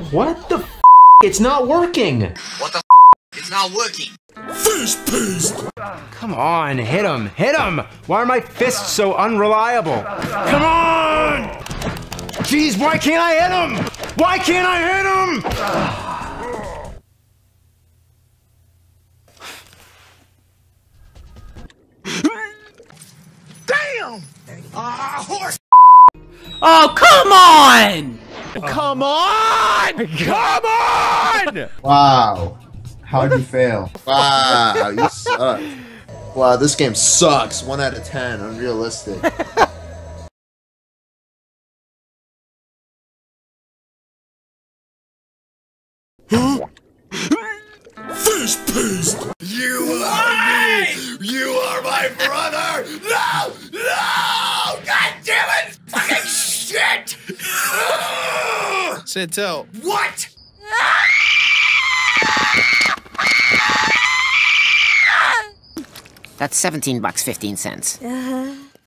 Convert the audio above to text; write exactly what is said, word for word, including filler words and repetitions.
What the f? It's not working! What the f? It's not working. Fish paste! Come on, hit him, hit him! Why are my fists so unreliable? Come on! Jeez, why can't I hit him? Why can't I hit him? Damn! Ah, uh, horse! Oh, come on! Come on! Come on! Wow. How'd you fail? Wow, you suck. Wow, this game sucks. one out of ten, unrealistic. Fish paste! You are me! You are my brother! No! No! God damn it! Fucking shit! Chantel. What? That's seventeen bucks fifteen cents. Uh-huh.